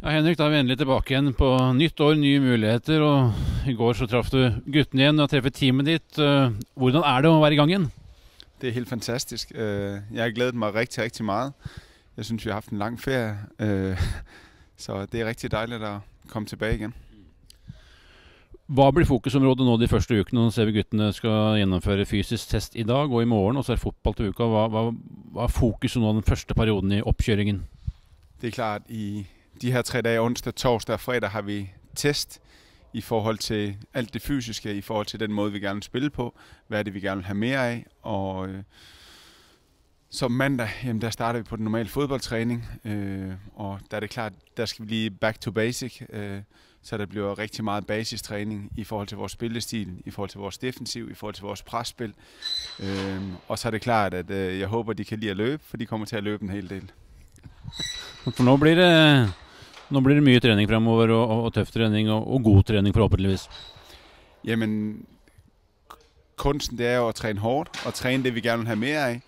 Ja, Henrik, da er vi endelig tilbake igjen på nytt år, nye muligheter, og i går så traff du guttene igjen og treffet teamet ditt. Hvordan er det å være i gang igjen? Det er helt fantastisk. Jeg har glædet mig rigtig, rigtig meget. Jeg synes, vi har haft en lang ferie, så det er rigtig dejligt at komme tilbage igen. Hva blir fokusområdet nå de første ukene? Nå ser vi guttene skal gjennomføre fysisk test i dag og i morgen, og så er det fotball til uka. Hva er fokuset nå den første perioden i oppkjøringen? Det er klart, i de her 3 dage, onsdag, torsdag og fredag, har vi test i forhold til alt det fysiske, i forhold til den måde, vi gerne vil spille på. Hvad er det, vi gerne vil have mere af? Og som mandag, jamen, der starter vi på den normale fodboldtræning, og der er det klart, der skal vi lige back to basic, så der bliver rigtig meget basistræning i forhold til vores spillestil, i forhold til vores defensiv, i forhold til vores presspil. Og så er det klart, at jeg håber, de kan lide at løbe, for de kommer til at løbe en hel del. For nå blir det mye trening fremover, og tøff trening, og god trening forhåpentligvis. Jamen, kunsten det er jo at træne hårdt, og træne det, vi gerne vil have mere af.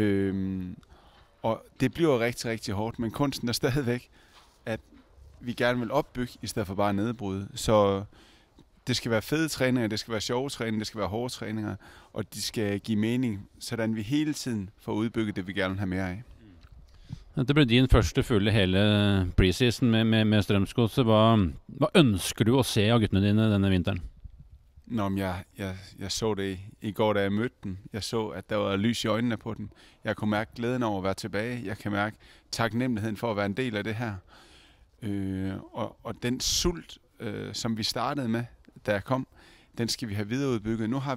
Og det bliver rigtig, rigtig hårdt, men kunsten er stadigvæk, at vi gerne vil opbygge, i stedet for bare at nedbryde. Så det skal være fede træninger, det skal være sjove træninger, det skal være hårde træninger, og de skal give mening, sådan vi hele tiden får udbygget det, vi gerne vil have mere af. Dette ble din første fulle hele preseason med Strømsgodset. Hva ønsker du å se av guttene dine denne vinteren? Nå, men jeg så det i går, da jeg mødte dem. Jeg så, at der var lys i øjnene på dem. Jeg kunne mærke glæden over at være tilbage. Jeg kan mærke taknemmeligheden for at være en del af det her. Og den sult, som vi startede med, da jeg kom, den skal vi have videreudbygget. Nu har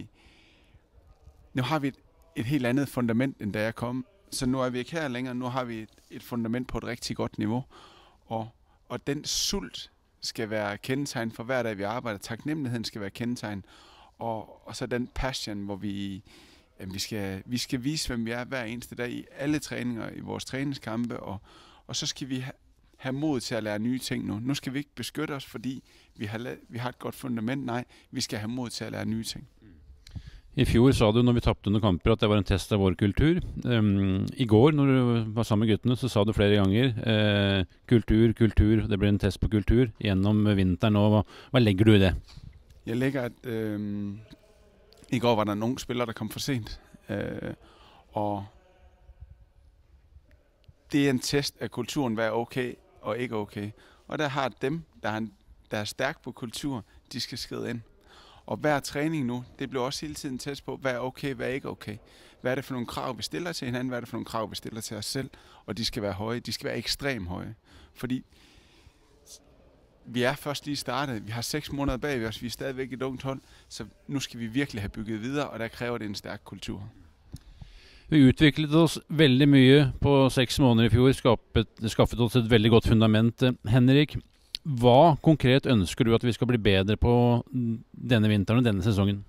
vi et helt andet fundament, end da jeg kom. Så nu er vi ikke her længere. Nu har vi et fundament på et rigtig godt niveau. Og den sult skal være kendetegn for hver dag, vi arbejder. Taknemmeligheden skal være kendetegn. Og så den passion, hvor vi skal vise, hvem vi er hver eneste dag i alle træninger, i vores træningskampe. Og så skal vi have mod til at lære nye ting nu. Nu skal vi ikke beskytte os, fordi vi har et godt fundament. Nej, vi skal have mod til at lære nye ting. I fjor sa du når vi tappte under kamper at det var en test av vår kultur. I går når du var sammen med guttene så sa du flere ganger kultur, det blir en test på kultur gjennom vinteren. Og hva legger du i det? Jeg legger at i går var der en ung spiller der kom for sent. Og det er en test af kulturen, hvad er okay og ikke okay. Og der har dem, der er stærk på kultur, de skal skride ind. Og hver træning nu, det bliver også hele tiden test på, hvad er okay, hvad er ikke okay. Hvad er det for nogle krav, vi stiller til hinanden, hvad er det for nogle krav, vi stiller til os selv. Og de skal være høje, de skal være ekstremt høje. Fordi vi er først lige startet, vi har 6 måneder bag os, vi er stadigvæk et ungt hold. Så nu skal vi virkelig have bygget videre, og der kræver det en stærk kultur. Vi utviklet oss veldig mye på 6 måneder i fjor, skaffet oss et veldig godt fundament. Henrik, hva konkret ønsker du at vi skal bli bedre på denne vinteren og denne sæsonen?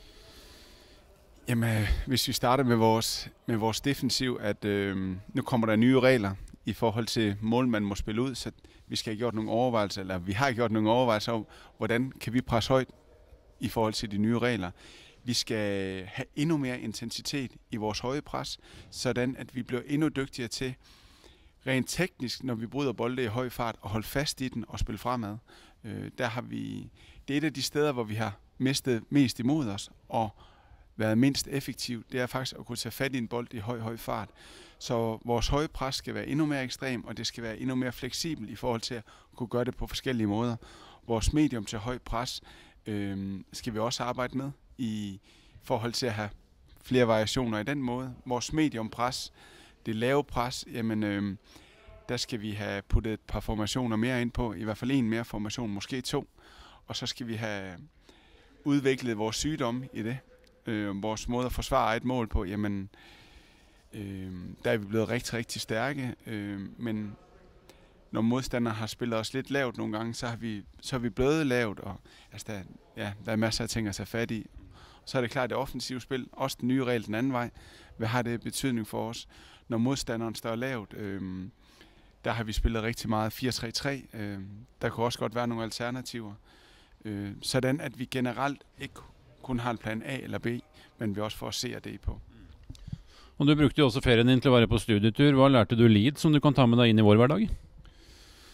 Jamen, hvis vi starter med vores defensiv, at nu kommer der nye regler i forhold til målmanden må spille ud, så vi skal have gjort nogle overvejelser, eller vi har gjort nogle overvejelser om, hvordan kan vi presse højt i forhold til de nye regler. Vi skal have endnu mere intensitet i vores høje pres, sådan at vi bliver endnu dygtigere til rent teknisk, når vi bryder bolde i høj fart, og holde fast i den og spille fremad. Det er et af de steder, hvor vi har mistet mest imod os og været mindst effektivt. Det er faktisk at kunne tage fat i en bold i høj fart. Så vores høje pres skal være endnu mere ekstrem, og det skal være endnu mere fleksibel i forhold til at kunne gøre det på forskellige måder. Vores medium til høj pres skal vi også arbejde med i forhold til at have flere variationer i den måde. Vores medium pres, det lave pres, jamen der skal vi have puttet et par formationer mere ind på, i hvert fald en mere formation, måske 2. Og så skal vi have udviklet vores sygdomme i det. Vores måde at forsvare et mål på, jamen der er vi blevet rigtig, rigtig stærke. Men når modstanderen har spillet os lidt lavt nogle gange, så er vi blevet lavt. Og altså, der er masser af ting at tage fat i. Så er det klart, det offensive spil, også den nye regel den anden vej, hvad har det betydning for os? Når modstanderen står lavt, der har vi spillet rigtig meget 4-3-3. Der kunne også godt være nogle alternativer. Sådan at vi generelt ikke kun har en plan A eller B, men vi også får C og D på. Og du brukte jo også ferien din til å være på studietur. Hva lærte du i Leeds som du kan ta med deg inn i vår hverdag?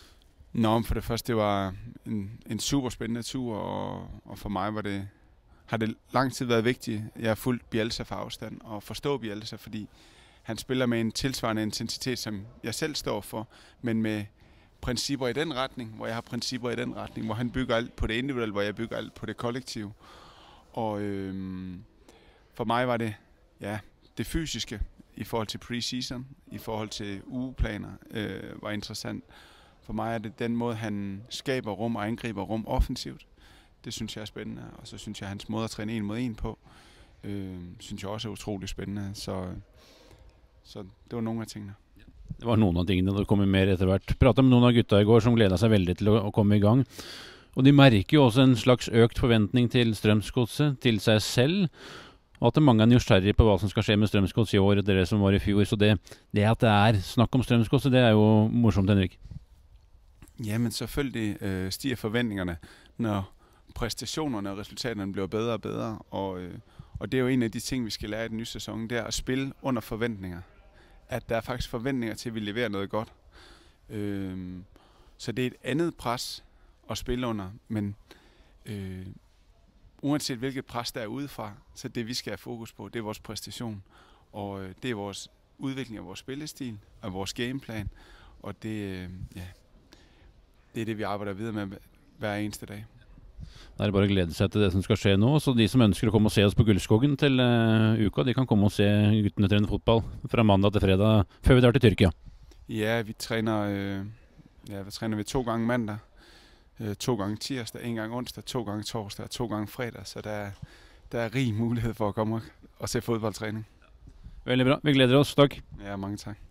Nå, men for det første, det var en super spændende tur, og for mig har det lang tid været vigtigt. Jeg har fulgt Bielsa fra afstand og forstå Bielsa, fordi han spiller med en tilsvarende intensitet, som jeg selv står for, men med principper i den retning, hvor jeg har principper i den retning, hvor han bygger alt på det individuelle, hvor jeg bygger alt på det kollektive. Og for mig var det det fysiske i forhold til preseason, i forhold til ugeplaner, var interessant. For mig er det den måde, han skaber rum og angriber rum offensivt. Det synes jeg er spændende, og så synes jeg, at hans måde at træne 1 mod 1 på, synes jeg også er utrolig spændende. Så det var nogle af tingene. Det var noen av tingene, det kommer mer etter hvert. Pratet med noen av gutta i går som gledet seg veldig til å komme i gang. Og de merker jo også en slags økt forventning til Strømsgodset, til seg selv. Og at mange er nysgjerrig på hva som skal skje med Strømsgodset i år, det som var i fjor. Så det at det er snakk om Strømsgodset, det er jo morsomt, Henrik. Ja, men selvfølgelig stiger forventningerne, når præstationerne og resultaterne bliver bedre og bedre. Og det er jo en af de ting, vi skal lære i den nye sæson, det er at spille under forventninger. At der er faktisk forventninger til, at vi leverer noget godt. Så det er et andet pres at spille under, men uanset hvilket pres der er udefra, så det vi skal have fokus på, det er vores præstation. Og det er vores udvikling af vores spillestil og vores gameplan. Og det er det, vi arbejder videre med hver eneste dag. Da er det bare å glede seg til det som skal skje nå. Så de som ønsker å komme og se oss på Gullskogen til uka, de kan komme og se guttene trene fotball fra mandag til fredag, før vi drar til Tyrkia. Ja, vi træner, vi træner 2 gange mandag, 2 gange tirsdag, 1 gang onsdag, 2 gange torsdag og 2 gange fredag. Så der er rig mulighed for at komme og se fodboldtræning. Veldig bra. Vi gleder oss. Takk. Ja, mange tak.